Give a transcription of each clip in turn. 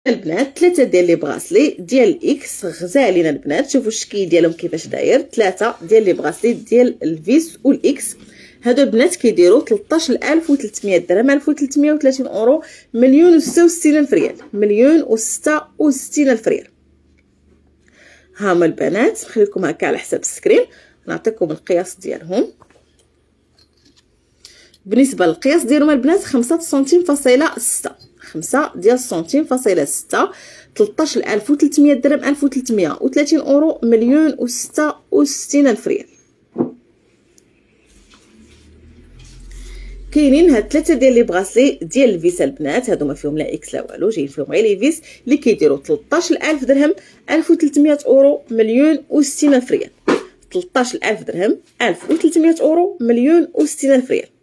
البنات 3 ديال لي بغاسلي ديال الاكس غزالين البنات. شوفوا الشكل ديالهم كيفاش داير. 3 ديال لي بغاسلي ديال الفيس والاكس. هادو البنات كيديروا 13300 درهم، 1330 اورو، 1,066,000 ريال، 1,066,000 ريال. هما البنات نخليكم هكا على حساب السكرين، نعطيكم القياس ديالهم. بالنسبه للقياس ديالهم البنات 5 سنتيم.6، 5 ديال سنتيم.6، 13300 درهم، 1330 اورو، 1,066,000 ريال. كاينين هاد 3 ديال لي بغاسلي ديال الفيس البنات، هادو ما فيهم لا اكس لا والو، جايين فيهم غير لي فيس اللي كيديروا 13000 درهم، 1300 اورو، 1,060,000 ريال. 13000 درهم، 1300 اورو، 1,060,000 ريال.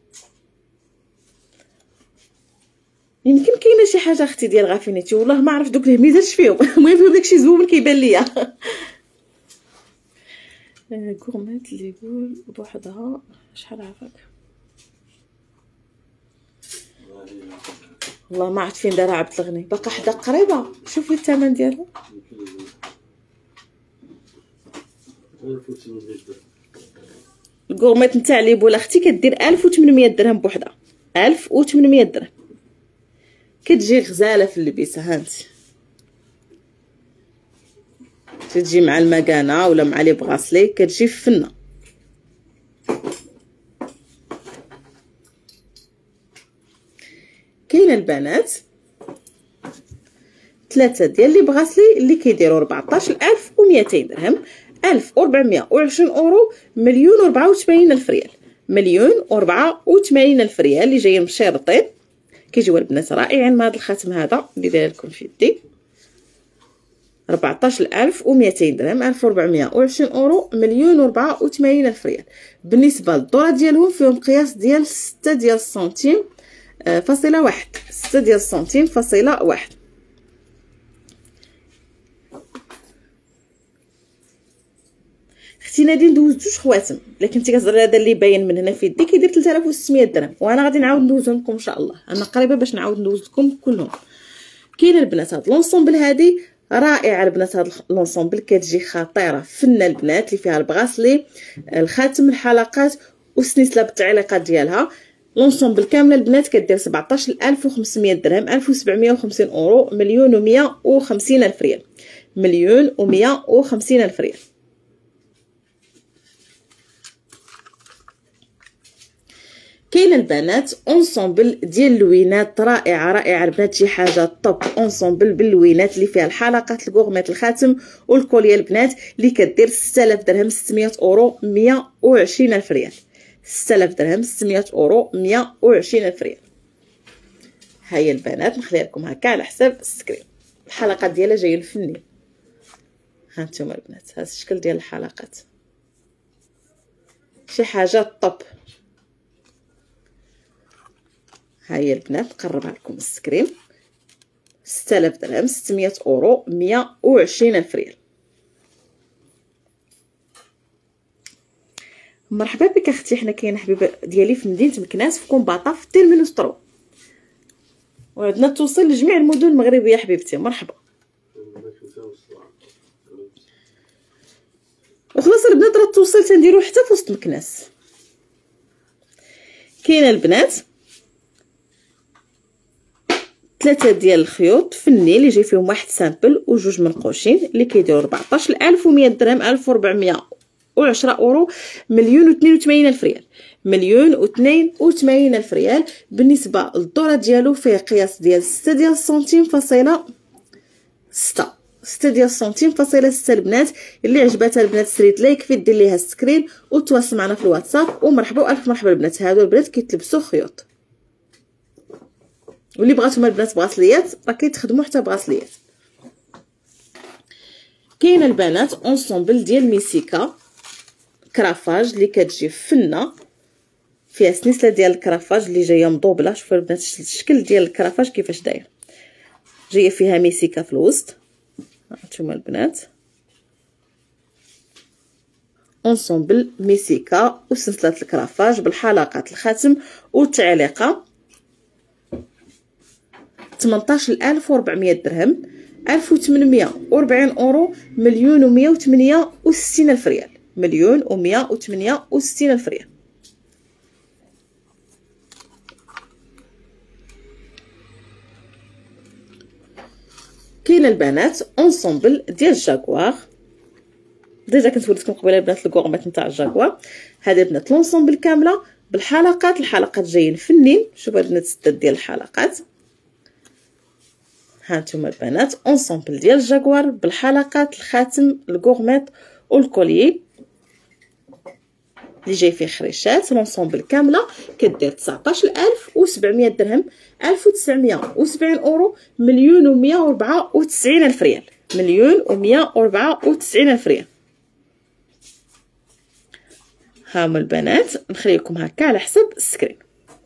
يمكن كاينه شي حاجه اختي ديال غافينيتي، والله ما عرفت دوك الهميزات فيهم. المهم فيهم داكشي زوين كيبان ليا. غورميت اللي يقول بوحدها شحال عافاك، والله ما عرفت فين دارها عبد الغني. باقا حدا قريبه. شوفي الثمن ديالها. الغورميت نتاع لي بولا اختي كدير 1800 درهم بوحدها، 1800 درهم. كتجي غزاله في اللبسه. هانتي تجي مع المكانه ولا مع لي بغاسلي، كتجي فنه. كاينه البنات 3 ديال لي بغاسلي اللي كيديروا 14200 درهم، 1420 اورو، 1,084,000 ريال، 1,084,000 ريال اللي جايين مشيرطين. كيجيو البنات رائعين مع هذا الخاتم هذا اللي داير لكم في يدي. 14200 درهم، 1420 اورو، 1,084,000 ريال. بالنسبه للدوره ديالهم فيهم قياس ديال 6 ديال السنتيم فاصله 1، 6 ديال السنتيم فاصله 1. اختي نادين دوزت 2 خواتم، لكن انت كتهضري هذا اللي باين من هنا في يدي كيدير 3600 درهم، وانا غادي نعاود ندوزهم لكم ان شاء الله. انا قريبه باش نعاود ندوز لكم كلهم. كاين البنات هاد لونسومبل هادي رائعه البنات. هاد لونسومبل كتجي خطيره فنه البنات، اللي فيها البغاسلي، الخاتم، الحلقات والسنسله بالتعليقات ديالها. لونسومبل كامله البنات كدير 17500 درهم، 1750 اورو، 1,150,000 ريال، 1,150,000 ريال. كاين البنات اونسومبل ديال اللوينات رائعه رائعه البنات، شي حاجه طوب. اونسومبل باللوينات اللي فيها الحلقات، الكوغميت، الخاتم والكوليه البنات، اللي كدير 6000 درهم، 600 اورو، 120,000 ريال. 6000 درهم، 600 اورو، 120,000 ريال. هاهي البنات نخليها لكم هكا على حساب السكرين. الحلقات ديالها جايين فنين. هانتوما البنات هذا الشكل ديال الحلقات، شي حاجه طوب. هاهي البنات نقربها لكم السكرين. 6000 درهم، 600 اورو، 120,000 ريال. مرحبا بك اختي. حنا كاينه حبيبه ديالي في مدينه مكناس في كومباطا في تيرمينوس 3، وعندنا توصل لجميع المدن المغربيه حبيبتي. مرحبا. وخلاص البنات راه التوصيل تنديرو حتى في وسط مكناس. كاينه البنات 3 ديال الخيوط فني اللي جاي فيهم واحد سامبل وجوج منقوشين، اللي كيديروا 14100 درهم، 1410 اورو، 1,082,000 ريال، 1,082,000 ريال. بالنسبه للدوره ديالو فيه قياس ديال 6 ديال السنتيم فاصله 6، 6 ديال السنتيم فاصله 6 البنات. اللي عجباتها البنات سريت لايك في دير ليها السكرين وتواصل معنا في الواتساب. ومرحبا والف مرحبا البنات. هادو البنات كيتلبسوا خيوط، واللي بغاتهم البنات بغاسليات راه كيتخدموا حتى بغاسليات. كاين البنات اونسومبل ديال ميسيكا كرافاج اللي كتجي فنه، فيها سنسله ديال الكرافاج اللي جايه مضوبله. شوفوا البنات الشكل ديال الكرافاج كيفاش داير، جايه فيها ميسيكا في الوسط. هانتوما البنات اونسومبل ميسيكا وسلسله الكرافاج بالحلقات، الخاتم والتعليقه. 18400 درهم، 1840 اورو، 1,168 ألف ريال، 1,168 ألف ريال. كاين البنات اونسومبل ديال جاكوار، ديجا كنت وريتكم قبيله البنات الكوغمات نتاع جاكوار. هذه البنات لونسومبل كامله بالحلقات، الحلقات جايين فنين. شوفوا البنات السدات ديال الحلقات، ها نتوما البنات اونسومبل ديال جاكوار بالحلقات، الخاتم، الكوغمات والكوليي اللي جاي فيه خريشات. لونسومبل كامله كدير 19700 درهم، 1970 اورو، 1,194 ألف ريال، 1,194 ألف ريال. هاهما البنات نخليكم هكا على حسب السكرين.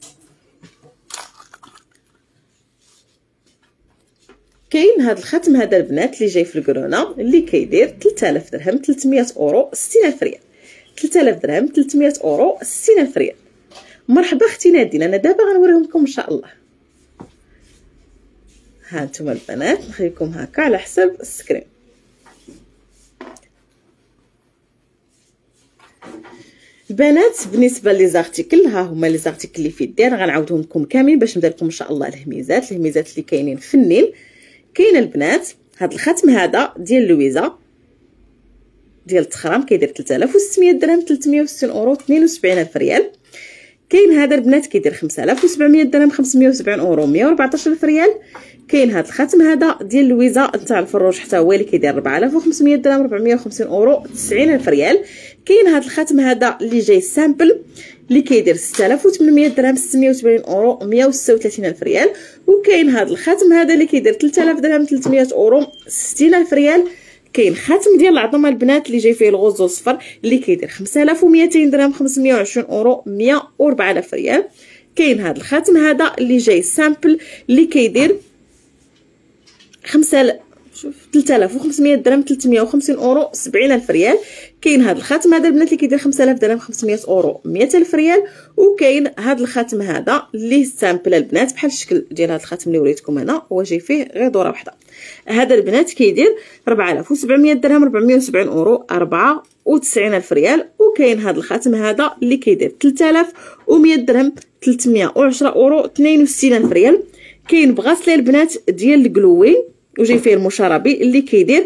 كاين هذا الخاتم هذا البنات اللي جاي في الكرونا اللي كيدير 3000 درهم، 300 اورو، 60 ألف ريال، 3000 درهم، 300 اورو، 60 ألف ريال. مرحبا اختي نادين، انا دابا غنوريهم لكم ان شاء الله. ها نتوما البنات نخليكم هكا على حسب السكرين. البنات بالنسبه لي زارتيكل، ها هما لي زارتيكل اللي في يدي، انا غنعاودهم لكم كاملين باش ندير لكم ان شاء الله الهميزات اللي كاينين فنين. كاين البنات هذا الخاتم هذا ديال لويزا ديال التخرام كيدير 3600 درهم، 360 اورو، 72 ألف ريال. كاين هذا البنات كيدير 5700 درهم، 570 اورو، 114 ألف ريال. كاين هذا الخاتم هذا ديال لويزا نتاع الفروج حتى هو اللي كيدير 4500 درهم، 450 اورو، 90 ألف ريال. كاين هذا الخاتم هذا اللي جاي سامبل اللي كيدير 6800 درهم، 680 اورو، 136 ألف ريال. وكاين هذا الخاتم هذا اللي كيدير 3000 درهم، 300 اورو، 60 ألف ريال. كاين خاتم ديال العظمه البنات اللي جاي فيه الغوز والصفر اللي كيدير 5200 درهم، 520 اورو، 104 ألف ريال. كاين هذا الخاتم هذا اللي جاي سامبل اللي كيدير 3500 درهم، 350 اورو، 70 ألف ريال. كاين هذا الخاتم هذا البنات اللي كيدير 5000 درهم، 500 اورو، 100 ألف ريال. وكاين هذا الخاتم هذا اللي سامبل البنات بحال الشكل ديال هذا الخاتم اللي وريتكم انا، هو جاي فيه غير دوره وحده. هذا البنات كيدير 4700 درهم، 470 اورو، 94 ألف ريال. وكاين هذا الخاتم هذا اللي كيدير 3100 درهم، 310 اورو، 62 ألف ريال. كاين بغاسلي البنات ديال الكلوي وجاي فيه المشربي اللي كيدير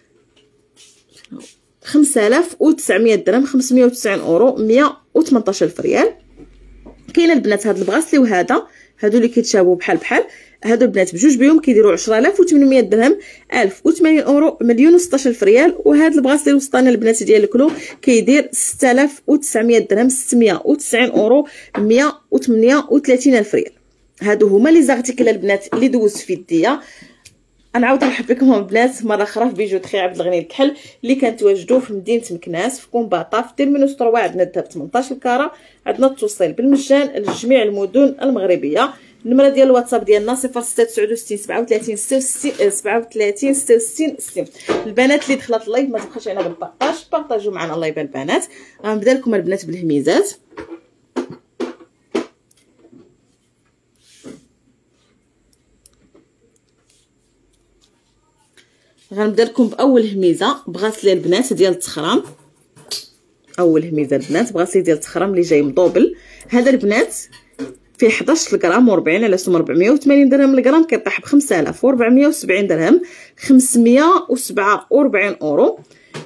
5900 درهم، 590 اورو، 118 ألف ريال. كاين البنات هاد البغاسلي وهذا هادو اللي كيتشابهوا بحال هادو البنات بجوج بهم كيديروا 10800 درهم، 1080 اورو، 1,016 ألف ريال. وهاد البغاسلي الوسطاني البنات ديال الكلو كيدير 6900 درهم، 690 اورو، 138 ألف ريال. هادو هما لي زارتيكل البنات اللي دوزت في يديا. غنعاود نرحب بكم البنات مره اخرى في بيجوتري عبد الغني الكحل اللي كنتواجدوا في مدينه مكناس في كومباطا في تيرمينوس 3. عندنا الذهب 18 كاره، عندنا التوصيل بالمجان لجميع المدن المغربيه. النمره ديال الواتساب ديالنا 0669 37 66 60. البنات اللي دخلت اللايف ما تبخلش علينا بالبارطاج، بارطاجوا معنا الله يبان البنات. غنبدا لكم البنات بالهميزات. غنبدا لكم باول هميزه بغاسلي البنات ديال التخرام. اول هميزه البنات بغاسلي ديال التخرام اللي جاي مطوبل. هذا البنات فيه 11 غرام و40 على سوم 480 درهم الغرام، كيطيح ب 5470 درهم، 547 اورو،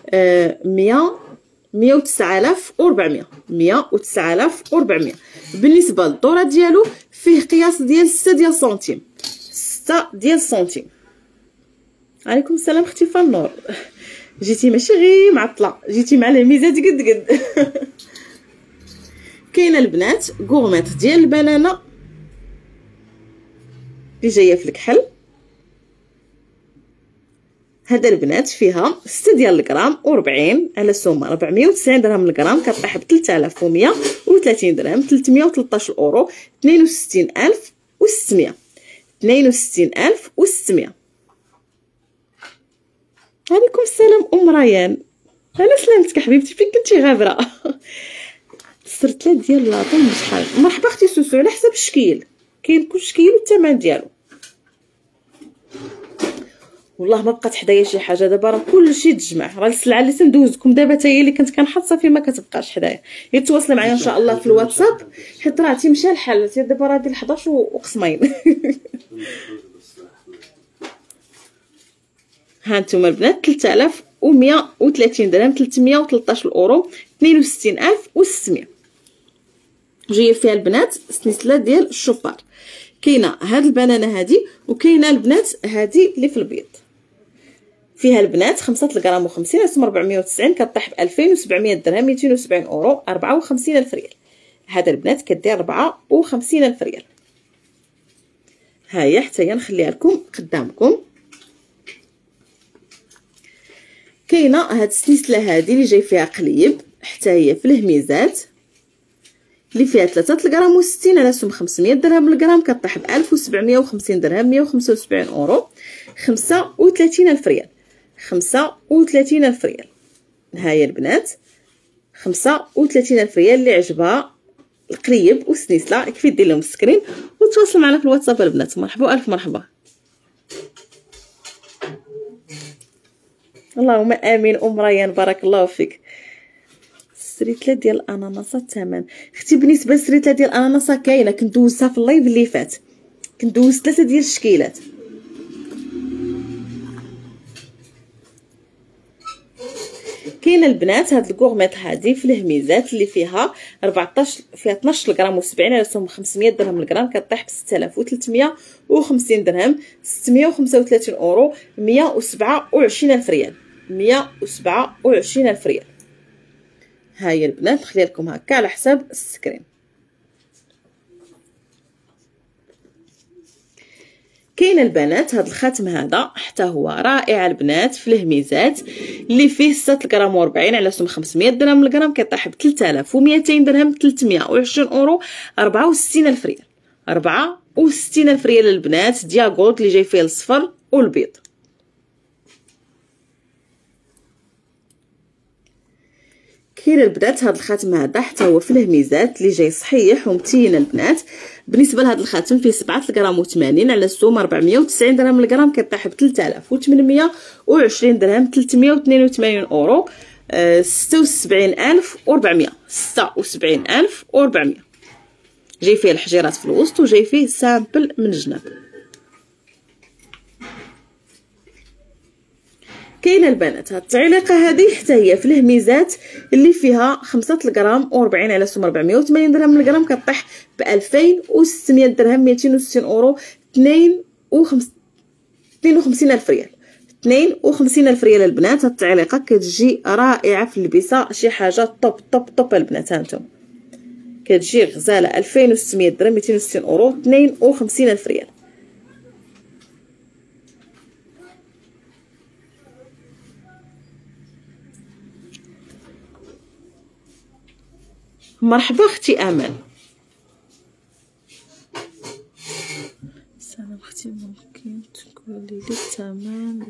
109400 109400. بالنسبه للدوره ديالو فيه قياس ديال 6 ديال سنتيم، 6 ديال سنتيم. عليكم السلام اختي فالنور، جيتي ماشي غير معطله، جيتي مع الهميزات قد كاينه البنات كوغميط ديال البنانه اللي جايه في الكحل. هذا البنات فيها 6 ديال الغرام و40 على سومه 490 درهم الغرام، كطيح ب 3130 درهم، 313 اورو، 62600 62600. عليكم السلام ام ريان، انا سلامتك حبيبتي، فين كنتي غابره؟ سرتلات ديال لاطون بشحال. مرحبا اختي سوسو، على حسب الشكيل كاين كل شكيل والثمن ديالو. والله ما بقات حدايا شي حاجه دابا، راه كلشي تجمع. راه السلعه اللي تندوزكم دابا حتى هي اللي كنت كنحط صافي ما كتبقاش حدايا. غير تواصلوا معايا ان شاء الله في الواتساب، حيت راه تيمشى الحال. دابا راه ديال 11 وقسمين. ها انتم البنات 3130 درهم، 313 اورو، 62600. جايه فيها البنات سلسله ديال الشوبار. كاينه هاد البنانه هادي، وكاينه البنات هادي اللي في البيض. فيها البنات 5 غرام و50 رسم 490، كطيح ب 2700 درهم، 270 اورو، 54000 ريال. هذا البنات كدير 54000 ريال. ها هي حتى هي نخليها لكم قدامكم. كاينه هاد السلسله هادي اللي جاي فيها قليب حتى هي في الهميزات، اللي فيها 3 غرام و60 على سوم 500 درهم للغرام، كطيح ب 1750 درهم، 175 اورو، 35000 ريال. 35000 ريال. ها هي البنات 35000 ريال. اللي عجبها القليب والسلسله يكفي دير لهم السكرين وتواصل معنا في الواتساب البنات. مرحبا الف مرحبا. اللهم امين. ام ريان بارك الله فيك. السريتله ديال الاناناس الثمن اختي، بالنسبه للسريتله ديال الاناناس كاينه، كنت دوزتها في اللايف اللي فات، كنت دوزت 3 ديال الشكيلات. كاينه البنات هاد الكورميط هادي في الهميزات اللي فيها 14، فيها 12 غرام و70 على سوم 500 درهم للغرام، كطيح ب 6350 درهم، 635 اورو، 127000 ريال. 127000 ريال. ها هي البنات نخلي لكم هكا على حساب السكرين. كاين البنات هاد الخاتم هذا حتى هو رائع البنات في الهميزات، اللي فيه 6 غرام و40 على سوم 500 درهم للغرام، كيطيح ب 3200 درهم، 320 اورو، 64000 ريال. 64000 ريال البنات. دياغوت اللي جاي فيه الصفر والبيض. كاين البنات هاد الخاتم هذا حتى هو في الهميزات، اللي جاي صحيح ومتين البنات. بالنسبه لهاد الخاتم فيه 7 غرام و80 على السوم 490 درهم للغرام، كيطيح ب 3820 درهم، 382 اورو، 76400. 76400. جاي فيه الحجيرات في الوسط وجاي فيه سامبل من الجناب. كاينه البنات هاد التعليقه هذه حتى هي في الهميزات، اللي فيها 5 غرام و40 على سوم 480 درهم للغرام، كطيح ب 2600 درهم، 260 اورو، 52000 ريال. 52000 ريال البنات. هاد التعليقه كتجي رائعه في اللبسه، شي حاجه طوب طوب طوب البنات. هانتم كتجي غزاله 2600 درهم، 260 اورو، 52000 ريال. مرحبا اختي امل. سلام اختي، ممكن تقولي لي الثمن